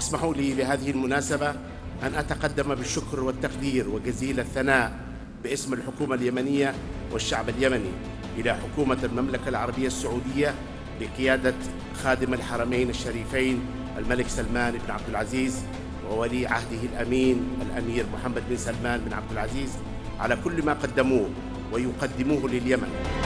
واسمحوا لي بهذه المناسبة أن أتقدم بالشكر والتقدير وجزيل الثناء باسم الحكومة اليمنية والشعب اليمني إلى حكومة المملكة العربية السعودية بقيادة خادم الحرمين الشريفين الملك سلمان بن عبد العزيز وولي عهده الأمين الأمير محمد بن سلمان بن عبد العزيز على كل ما قدموه ويقدموه لليمن.